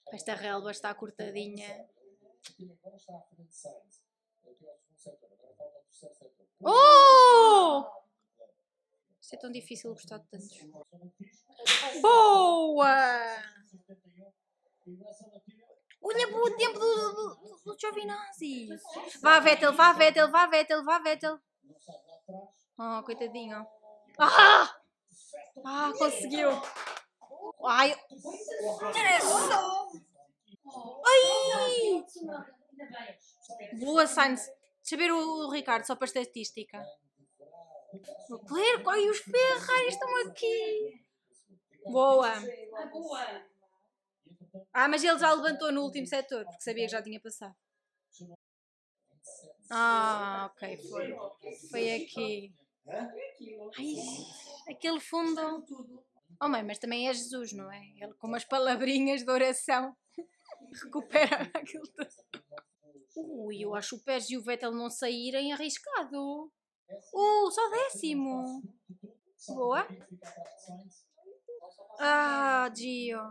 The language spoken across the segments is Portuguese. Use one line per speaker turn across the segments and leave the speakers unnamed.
Esta relva está cortadinha. Oh! Isto é tão difícil gostar de tantos. Boa! Olha para o tempo do Giovinazzi. Vá Vettel, vá Vettel, vá Vettel, vá Vettel. Oh, coitadinho. Ah! Ah, conseguiu. Ai! Direção! Ai! Boa, Sainz. Deixa eu ver o Ricardo, só para estatística. O Leclerc, ai, os Ferrari estão aqui. Boa. Ah, mas ele já levantou no último setor, porque sabia que já tinha passado. Ah, ok, foi. Foi aqui. Ai, aquele fundo. Oh mãe, mas também é Jesus, não é? Ele com umas palavrinhas de oração recupera aquilo tudo. Ui, eu acho o Pérez e o Vettel não saírem arriscado. Só 10º. Boa. Ah, Gio.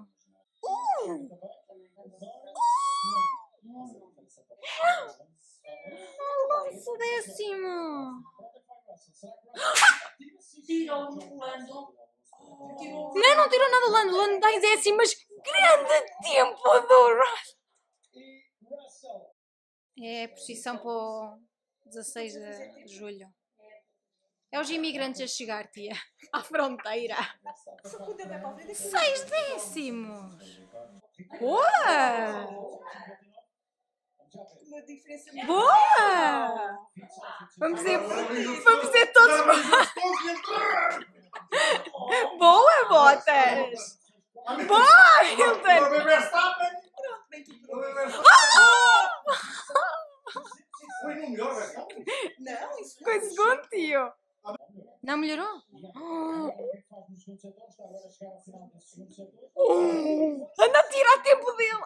Alonso 10º.
Tirou o Lando.
Não tirou nada o Lando. O Lando está em 10º, mas grande tempo do Russell. É a posição para o 16 de julho. É os imigrantes a chegar, tia. À fronteira. 6 décimos. Boa! Boa! Vamos dizer todos. Boa, Bottas! Boa, Hilton!
Foi no melhor, Verstappen?
Não, isso
Foi segundo, tio. Não melhorou? Anda a tirar tempo dele.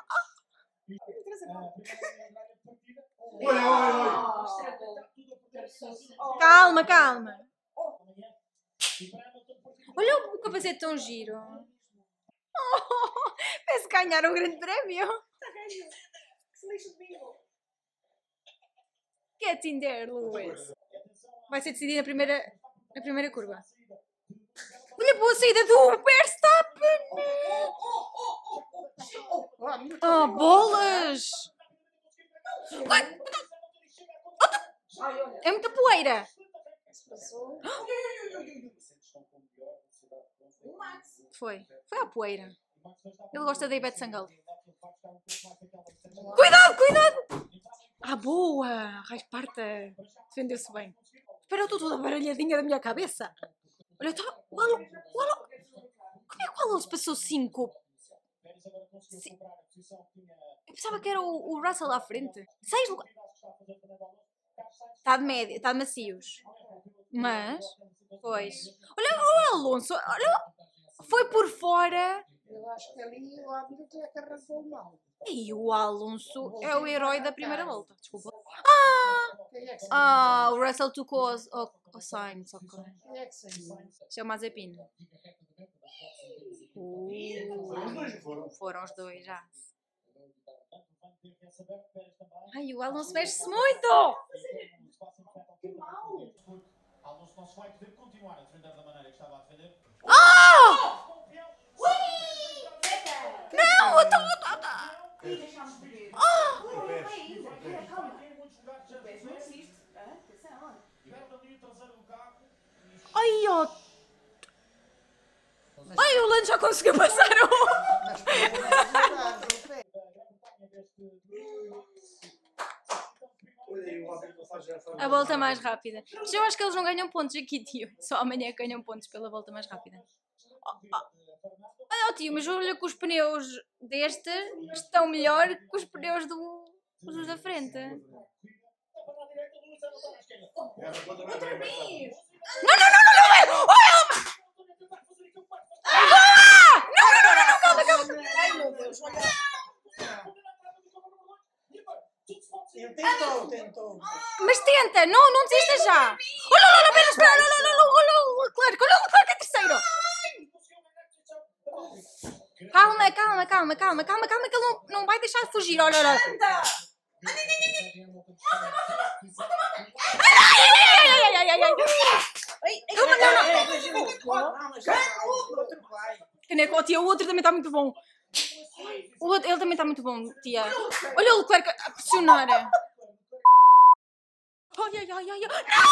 Calma, calma. Olha o capacete tão giro. Parece ganhar um grande prémio. Get in there, Lewis. Vai ser decidido na primeira curva. Olha para a saída do Verstappen. Oh, bolas. É muita poeira. Foi a poeira. Ele gosta da Ivete Sangalo. Cuidado, cuidado! Ah, boa! Rasparta! Defendeu-se bem. Espera, eu estou toda baralhadinha da minha cabeça. Olha, está... O Alonso... Como é que o Alonso passou 5? Eu pensava que era o Russell à frente. 6 lugares. Está de média, está de macios. Mas... Pois... Olha o Alonso! Olha... Foi por fora...
Eu acho que ali o árbitro é que arrancou mal.
E o Alonso é o herói da primeira volta. Desculpa. O Russell tocou ao Sainz.
Quem é que saiu?
Isto é o Mazepin. Foram os dois já. Ai, o Alonso mexe-se muito!
Que mal!
Alonso não se vai poder continuar a defender da maneira que estava a defender.
Não, eu estou...
Deixámos de ver.
Ai, ó... Ai, o Lando já conseguiu passar a volta mais rápida. Mas eu acho que eles não ganham pontos aqui, tio. Só amanhã ganham pontos pela volta mais rápida. Olha, tio, mas olha que os pneus deste estão melhor que os pneus dos da frente.
Outra vez!
Não! Calma!
Ai, meu Deus, olha. Tentou.
Mas tenta, não desista já. Olha, espera, olha o Leclerc é terceiro. Calma, calma, calma, calma, calma, calma, que ele não vai deixar de fugir. Olha, olha.
Anda!
Calma, não, não.
Caneco,
Tia, o outro também está muito bom. Ele também está muito bom, tia. Olha o Leclerc a pressionar. Ai, ai, ai, ai.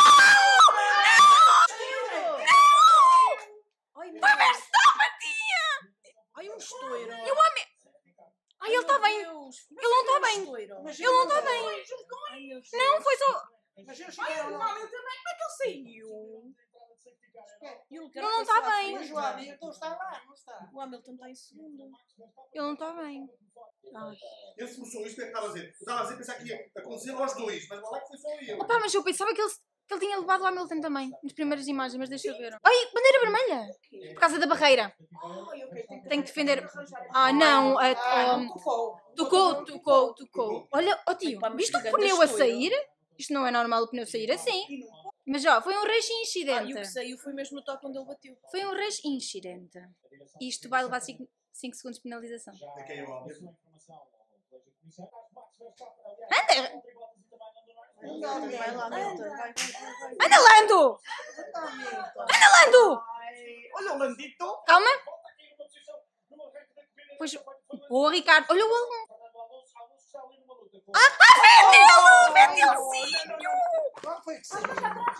Não! Vai Verstappen, tia!
Ai, um estouro.
E o homem... Ai, ele está bem. Ele não está bem. Ele não está bem. Não, foi só...
Mas eu cheguei ao nome também. Como é que ele saiu?
Ele não está bem.
Mas o Hamilton está lá, não está? O Hamilton está em segundo.
Ele não está bem. Ai.
Ele se começou isto, o que é que estava a dizer? Eu estava a dizer, pensar que ia acontecer aos dois, mas lá que foi só eu.
Opa, mas eu pensava que ele tinha levado o Hamilton também, nas primeiras imagens, mas deixa eu ver. Ai, bandeira vermelha! Por causa da barreira. Tem que defender... Ah, não. Tocou. Olha, ó tio, viste o pneu a sair? Isto não é normal o pneu sair assim. Mas ó, foi um race
E o
incidente.
que saiu foi mesmo no toque onde ele bateu.
Foi um race incidente. Isto vai levar 5 segundos de penalização.
É quem eu amo.
Anda!
Vai lá, Hamilton. Vai.
Anda, Lando! Anda, Lando!
Olha o Landito.
Calma. Pois, boa, Ricardo. Olha o Alonso. Vettelzinho!
Qual foi que saiu?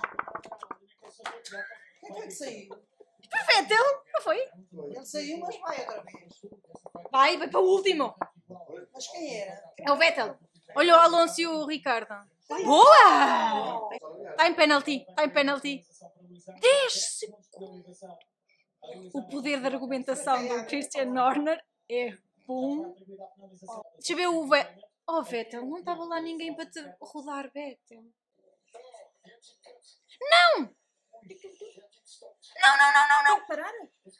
Quem foi que saiu?
Foi Vettel, não foi?
Ele saiu, mas vai outra vez.
Vai para o último.
Mas quem era?
É o Vettel. Olha o Alonso e o Ricardo. Boa! Está em penalty. 10 segundos. O poder de argumentação do Christian Horner é bom. Deixa eu ver o Vettel. Oh, Vettel, não estava lá ninguém para te rodar, Vettel. Não! Não.
Parar?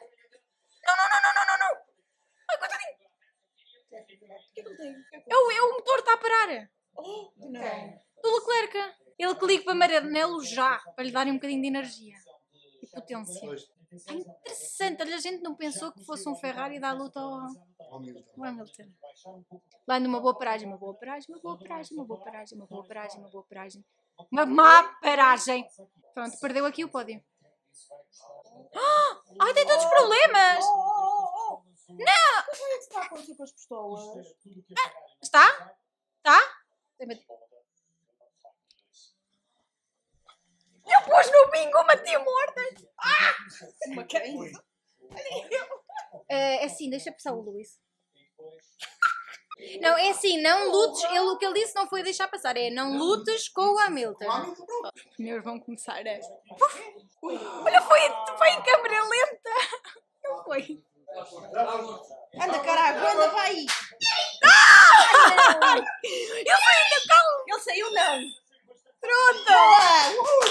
Não. Ai, coitadinho.
O que é que ele tem?
É o motor está a parar.
Oh, não.
Do Leclerc. Ele clica para Maranello já, para lhe darem um bocadinho de energia e potência. É interessante, olha, a gente não pensou que fosse um Ferrari dar luta ao Hamilton. Lá numa boa paragem. Uma má paragem. Pronto, perdeu aqui o pódio. Ai, tem todos os problemas.
Não! O que é que está a acontecer com as pistolas?
Está? Eu pus no bingo uma tia morta.
Uma quem?
É assim, deixa passar o Luís. Não, é assim, não lutes. O que ele disse não foi deixar passar, é não lutes com o Hamilton. Os pneus vão começar a... Olha, foi em câmera lenta. Não foi.
Anda, caralho, anda, vai aí.
Ele saiu do carro.
Ele saiu, não.
Pronto.